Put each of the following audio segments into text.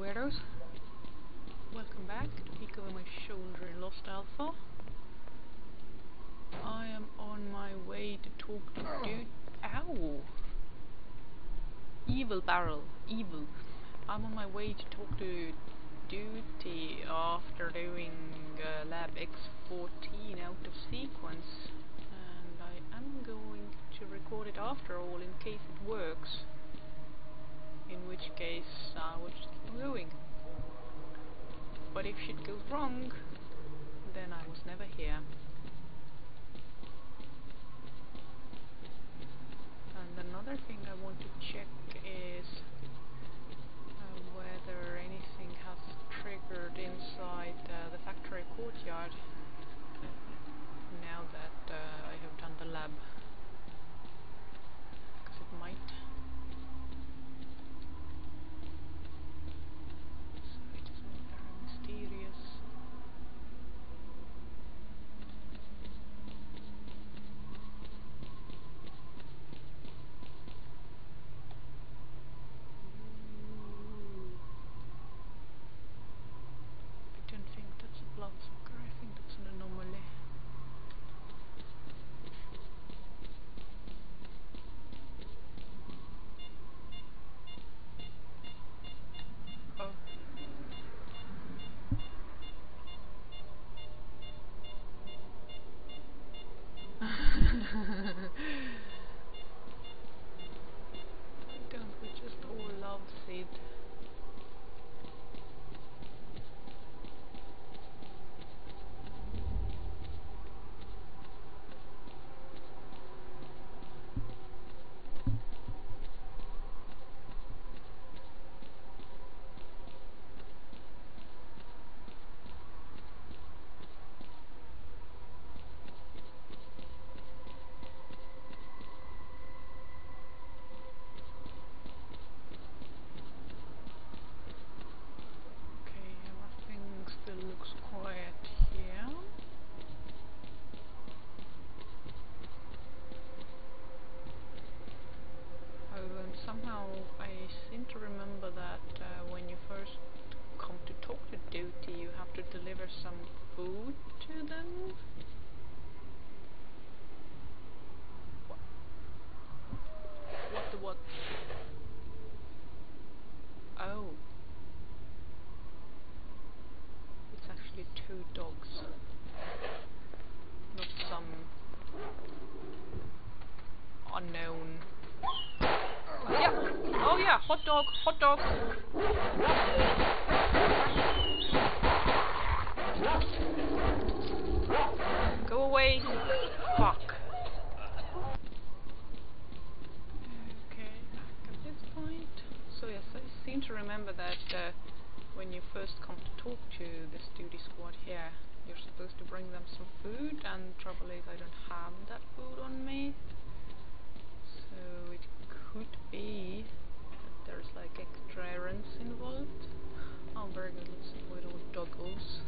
weirdos. Welcome back to Peek Over My Shoulder in Lost Alpha. I am on my way to talk to dude. Ow! Evil barrel. Evil. I'm on my way to talk to Duty after doing lab X14 out of sequence. And I am going to record it after all in case it works. In which case I will just keep going. But if shit goes wrong, then I was never here. And another thing I want to check is whether anything has triggered inside the factory courtyard now that I have done the lab. Because it might. Don't we just all love Sid? Looks quiet here. Oh, and somehow I seem to remember that when you first come to talk to Duty, you have to deliver some food to them. What? Oh. Actually 2 dogs, not some unknown. Oh yeah, hot dog. Go away. Fuck. Okay, at this point. So yes, I seem to remember that when you first come to talk to this duty squad here, you're supposed to bring them some food, and the trouble is I don't have that food on me. So it could be that there's like extra errands involved. Oh, very good, let's avoid all doggos.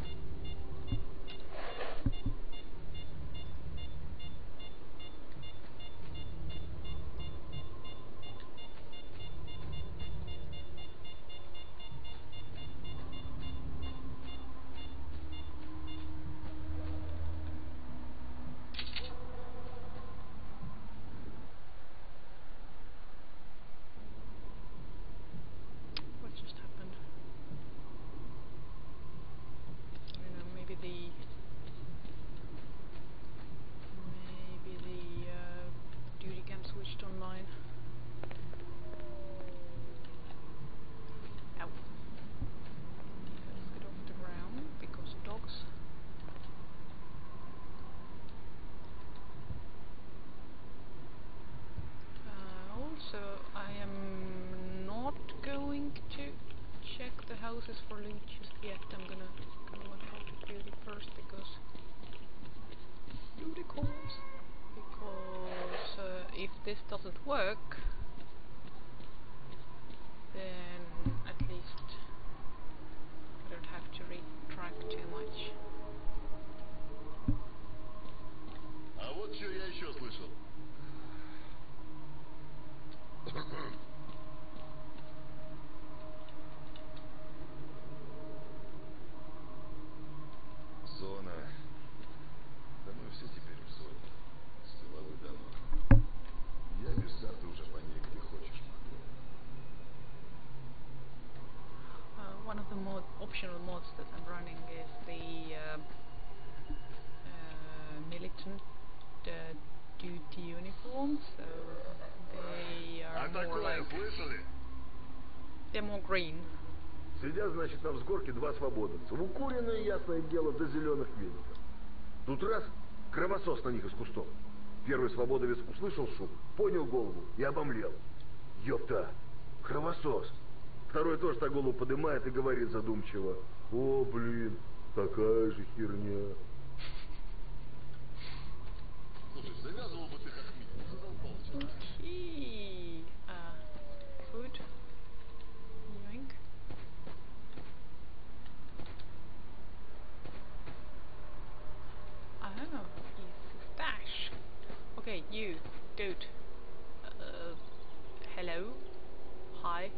Switched online. Ow. Let's get off the ground because dogs. Also, I am not going to check the houses for loot just yet. I'm gonna talk to Duty first because Duty calls. Because if this doesn't work, then at least I don't have to retrack too much. А вот что я еще слышал. the optional mods that I'm running is the militant duty uniforms, so they are more like... They're more green. Сидят, значит, на взгорке два свободовца. Укуренные, ясное дело, до зеленых винусов. Тут раз, кровосос на них из кустов. Первый свободовец услышал шум, поднял голову и обомлел. Ёпта, кровосос. Второй тоже так голову поднимает и говорит задумчиво. О, блин, такая же херня. Слушай, завязывал бы ты как минимум, задолбал, честно. Okay. Food. Yoink. Oh, it's a stash. Okay, you, dude. Hello. Hi.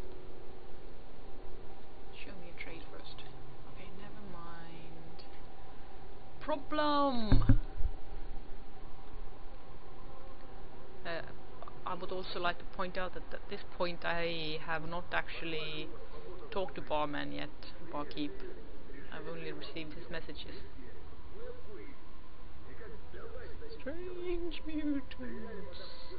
Show me a trade first. Okay, never mind. Problem! I would also like to point out that at this point I have not actually talked to Barman yet, Barkeep. I've only received his messages. Strange mutants.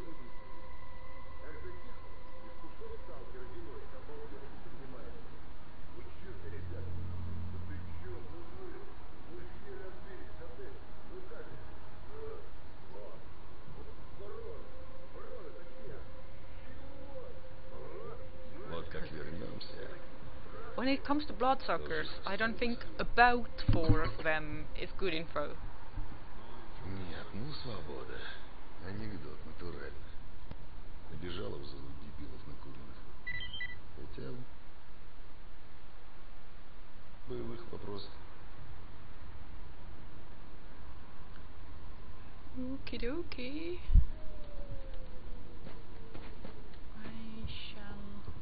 When it comes to bloodsuckers, I don't think about 4 of them is good info. Нет, ну свобода. Анекдот натурально. Побежала в зону дебилов накуренных. Хотя боевых вопросов. Okie-dokie. I shall...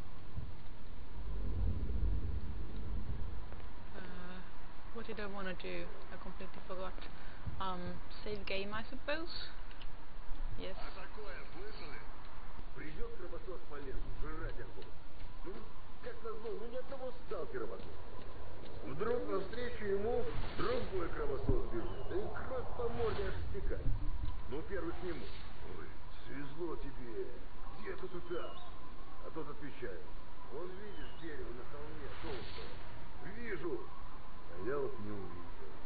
what did I want to do? I completely forgot. Save game, I suppose? Yes. А такое слышали? Придет кровосос по лесу, жрать охота. Ну, как назло, ни одного сталкера вокруг. Вдруг навстречу ему другой кровосос бежит, и кровь по морде аж стекает. Ну, первый к нему. Ой, свезло тебе. Где ты тут так? А тот отвечает. Вон видишь дерево на холме толстое? Вижу. А я вот не увидел.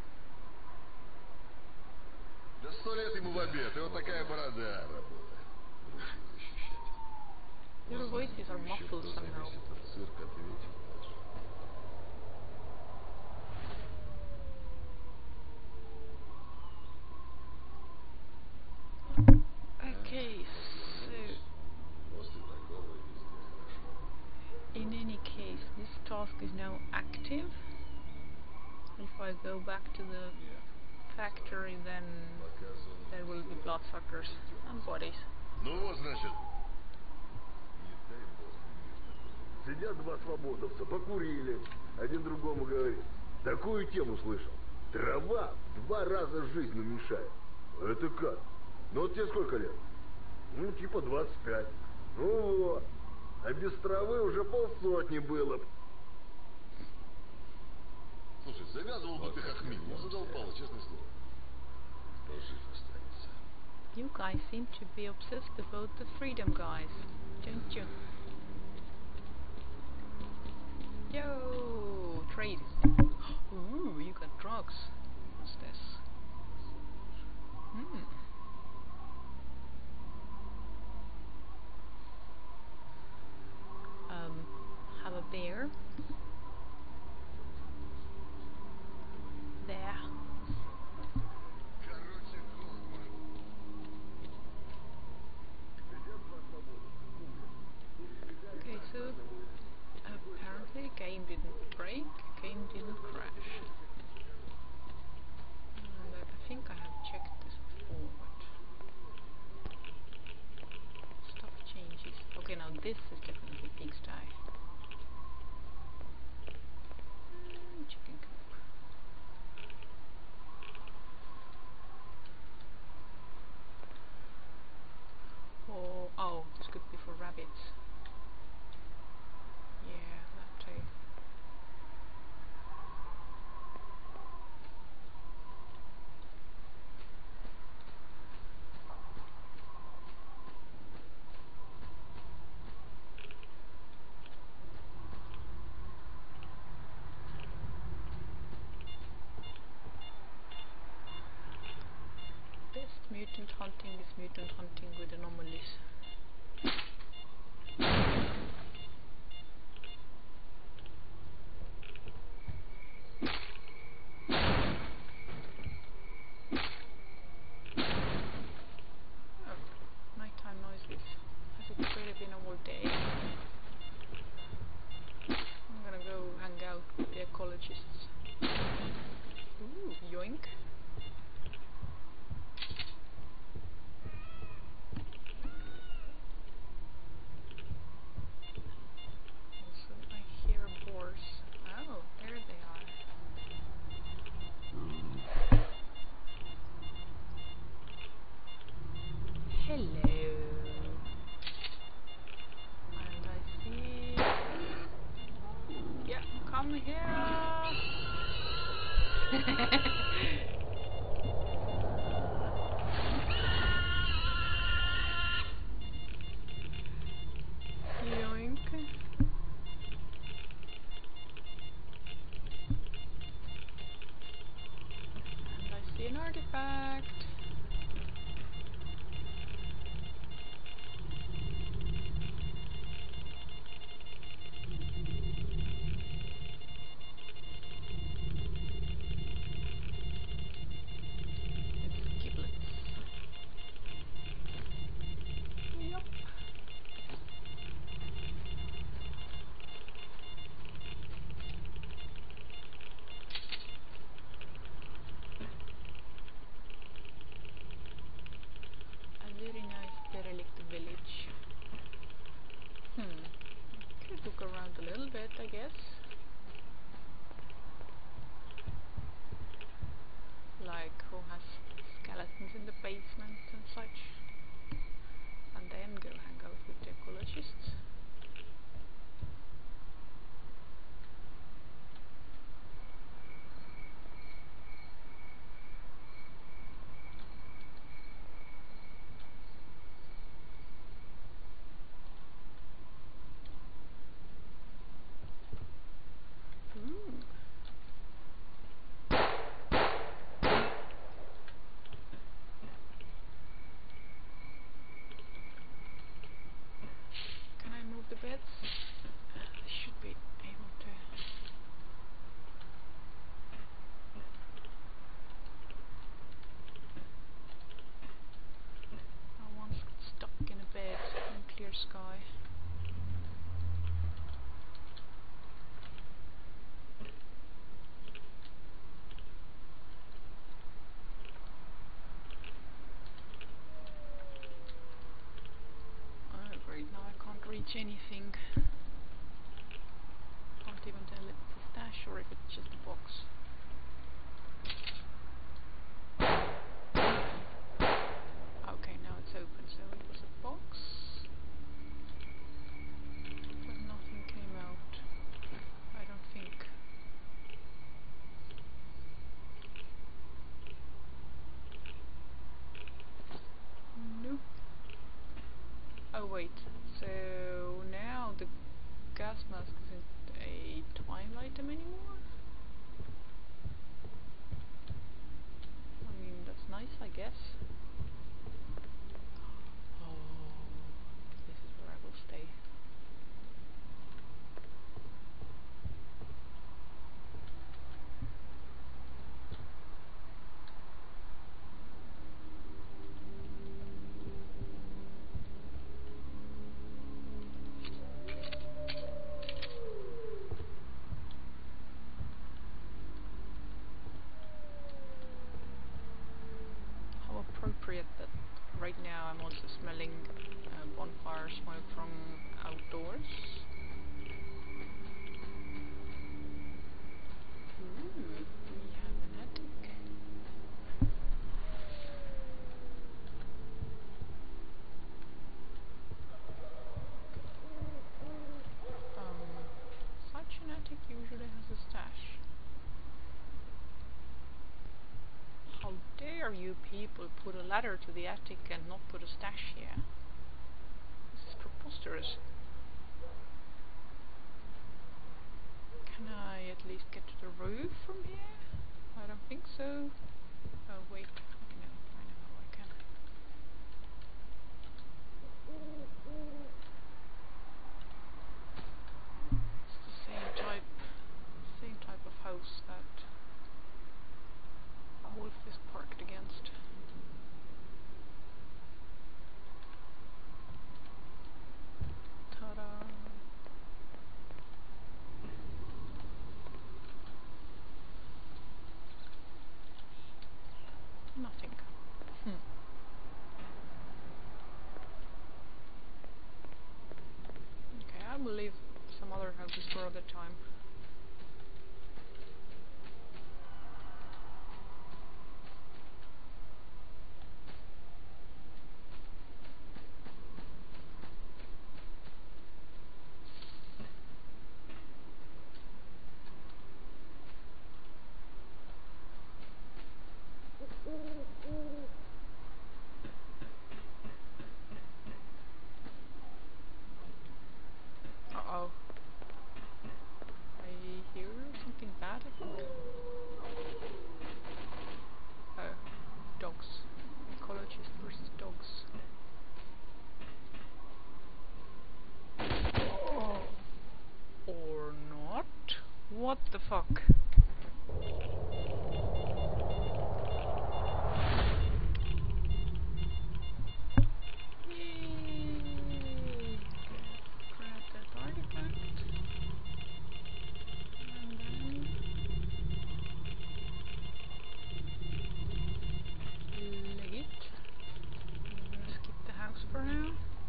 Да 100 лет ему в обед, и вот такая борода. Работа. Решил защищать. Your voices are muffled somehow. Цирк ответил. Okay, so... После такого везде хорошо. in any case, this task is now active. If I go back to the factory, then there will be bloodsuckers and bodies. Ну вот, значит. Не дай бог мир такой. Сидят два свободовца, покурили. Один другому говорит. Такую тему слышал. Трава в 2 раза жизнь уменьшает. Это как? Ну вот тебе сколько лет? Ну, типа 25. Ну вот. А без травы уже 50 было. Слушай, завязывал бы ты как минимум, задолбал, честное слово. Кто жив останется. You guys seem to be obsessed about the freedom guys, don't you? Yo, trade. Ooh, you got drugs. What's this? Have a beer. There. Короче, Гофман. Okay, so apparently game didn't break, game didn't crash. And I think I have checked this before, but stuff changes. Okay, now this is definitely pigsty. Chicken coop. Oh, this could be for rabbits. Yeah, that too. hunting is mutant hunting with anomalies. Oh, nighttime noises. Has it really been all day? I'm gonna go hang out with the ecologists. Ooh, yoink. Also, I hear boars. Oh, there they are. Hello. And I see... Yeah, come here. Yoink. And I see an artifact. It's giblets. Yup. A very nice derelict village. Could look around a little bit, I guess. Like who has skeletons in the basement and such. And then go hang out with the ecologists. Ooh. Can I move the beds? I should be able to. I once got stuck in a bed in clear sky. Oh great, now I can't reach anything. Can't even tell if it's a stash or if it's just a box. Okay, now it's open, so it was a box. But nothing came out. I don't think. Nope. Oh wait, so now the gas mask isn't a twine item anymore? I mean, that's nice, I guess. Oh, this is where I will stay. How appropriate that right now I'm also smelling bonfire smoke from outdoors. Ooh, we have an attic. Such an attic usually has a stash. How dare you people put a ladder to the attic and not put a stash here? This is preposterous. Can I at least get to the roof from here? I don't think so. Oh wait, I know how I can. we'll leave some other houses for other time. Uh-oh. I hear something bad, I think. Oh, dogs. Ecologist versus dogs. Or not? What the fuck? Yay! Grab that artifact. And then leg it. I'm gonna skip the house for now.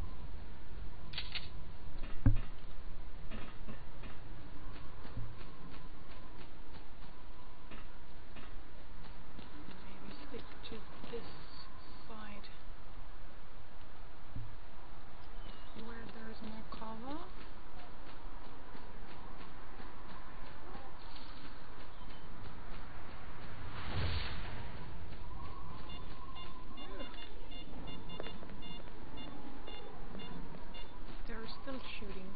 Maybe stick to this side where there's more cover. They're still shooting.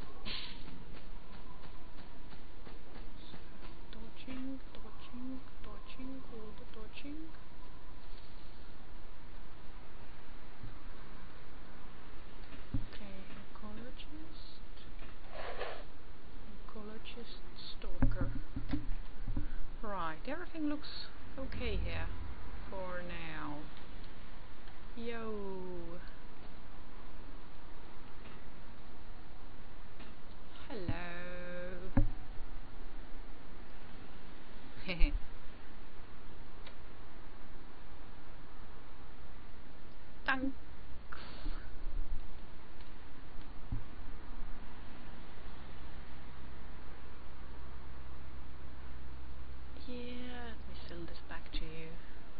Dodging, dodging, dodging, all the dodging. Okay, ecologist, stalker. Right, everything looks okay here for now. Yo. Hello. Thanks. Yeah, let me sell this back to you.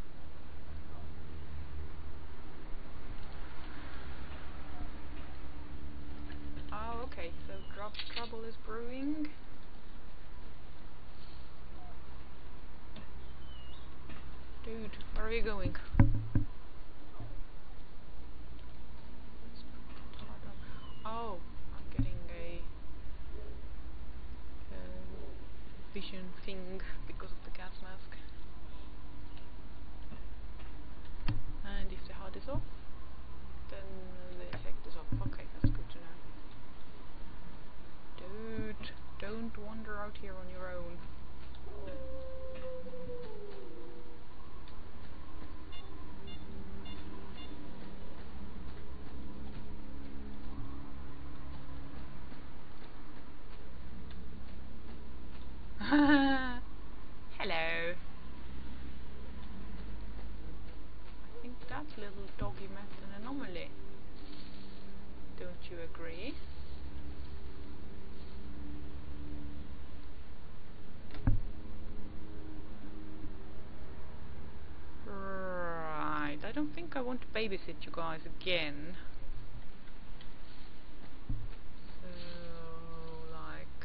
Oh, okay, so trouble is brewing. Dude, where are you going? Let's put that hard on. Oh, I'm getting a vision thing because of the gas mask. And if the HUD is off, then the effect is off. Okay, that's good to know. Dude, don't wander out here on your own. Hello. I think that little doggy met an anomaly. Don't you agree? Right, I don't think I want to babysit you guys again. So, like...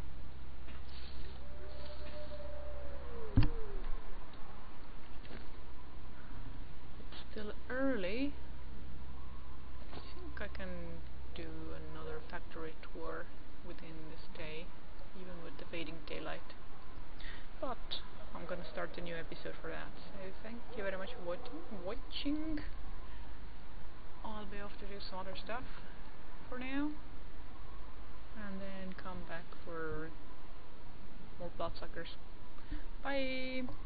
It's still early. I think I can do another factory tour within this day, even with the fading daylight. But I'm gonna start a new episode for that. So thank you very much for watching. I'll be off to do some other stuff for now, and then come back for more Bloodsuckers. Bye!